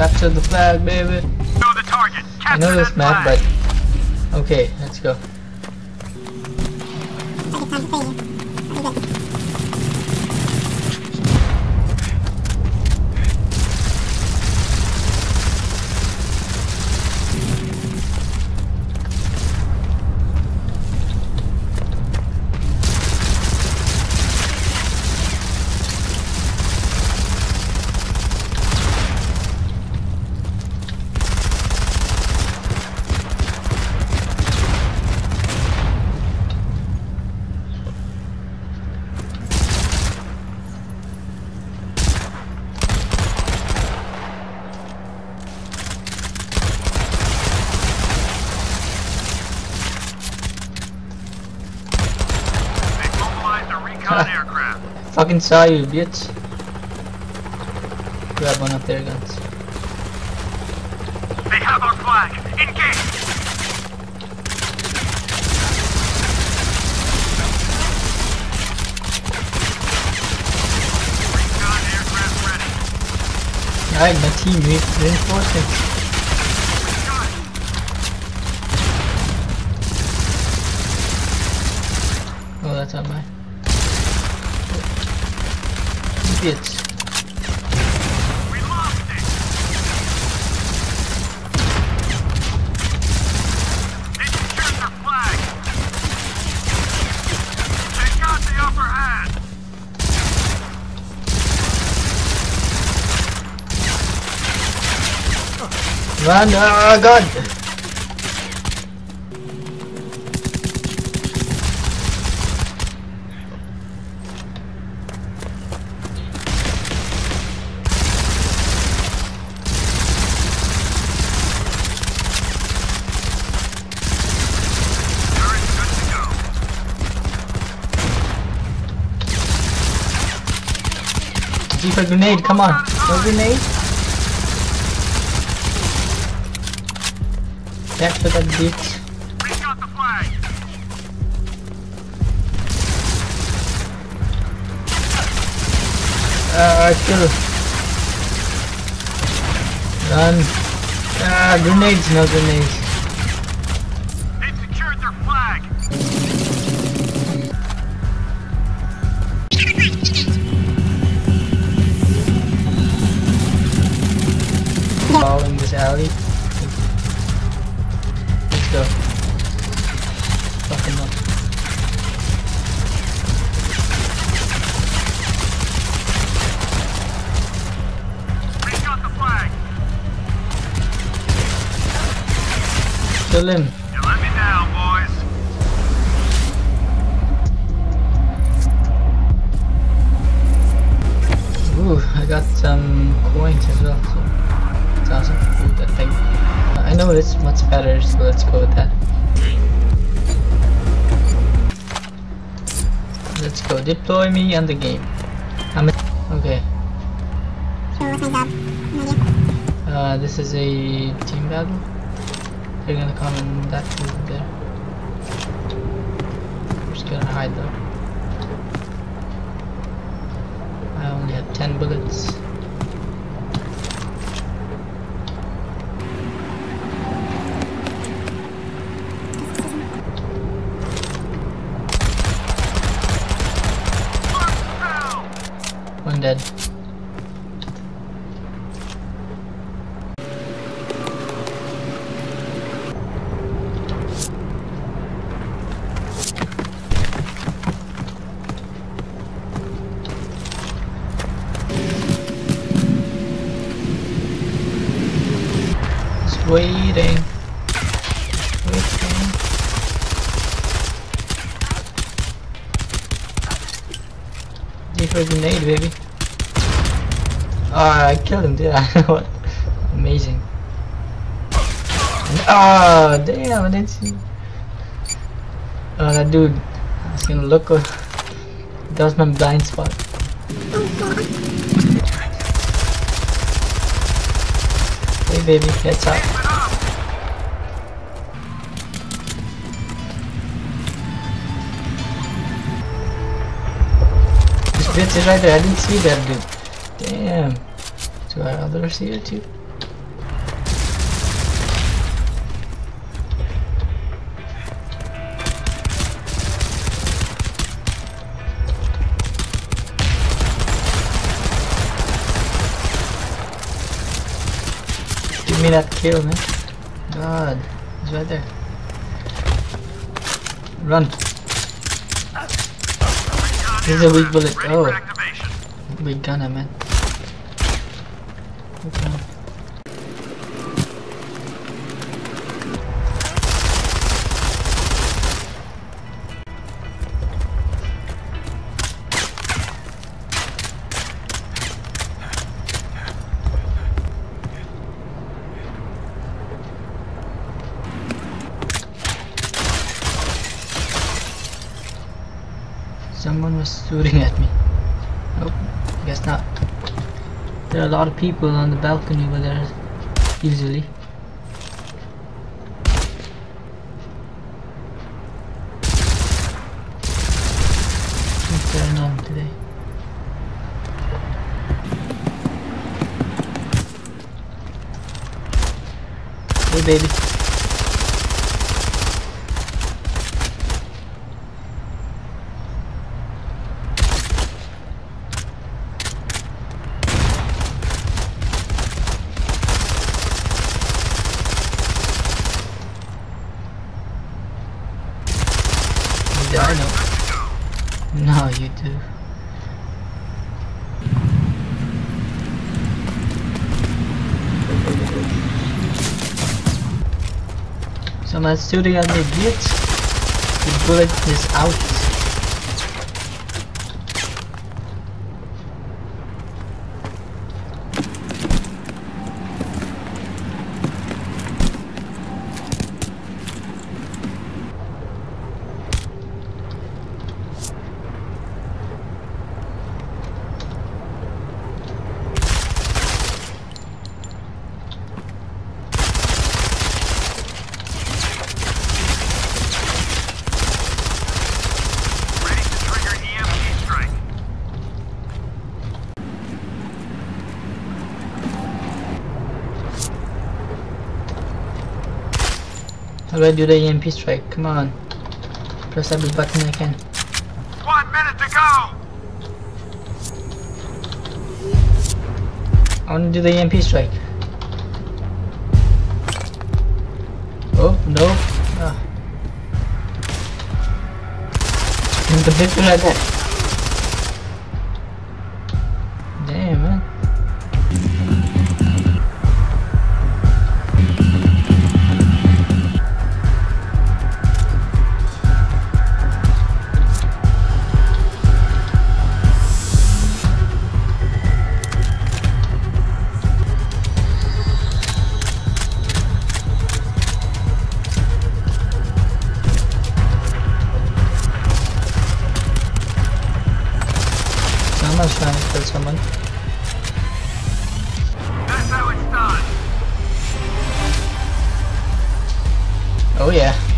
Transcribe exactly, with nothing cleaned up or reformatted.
Capture the flag, baby. Know the target. I know this map, but okay, let's go. Aircraft. Fucking saw you, bitch. Grab one of their guns. They have our flag. Engage. Recon aircraft ready. Alright, my team needs reinforcements. Oh, that's not mine. Idiots. We lost it. They secured their flag. They got the upper hand. Run! Oh god! G for grenade, come on. No grenade? Back for that bitch. We got the flag. Uh, kill. Run. Ah, grenades, no grenades. They secured their flag. All in this alley. Let's go. Fucking up. We got the flag. Kill him. You let me down, boys. Ooh, I got some coins as well. So it's awesome. Ooh, that thing. Uh, I know it's much better, so let's go with that. Let's go. Deploy me on the game. I'm a okay. So what's my job? Uh, this is a team battle. They're gonna come in that room there. We're just gonna hide though. I only have ten bullets. One dead. Just waiting. Waiting. G for grenade, baby. Ah, I killed him, did I? What? Amazing. Oh, damn, I didn't see. Oh, that dude. I was gonna look. That was my blind spot. Hey, baby, heads up. This bitch is right there. I didn't see that dude. Damn. So are others here too? Give me that kill, man. God, he's right there. Run. This is a weak bullet. Ready Oh, for activation. weak gunner, man. Okay. Someone was shooting at me. Nope, guess not. There are a lot of people on the balcony over there, usually. What's going on today? Hey baby. Yeah, I know. No, you do. Someone's shooting at me, bitch. The bullet is out. How do I do the E M P strike? Come on. Press every button I can. One minute to go. I want to do the E M P strike. Oh, no. Ah. And the picture like that. Damn, man. Someone's trying to kill someone. That's how it's done. Oh yeah.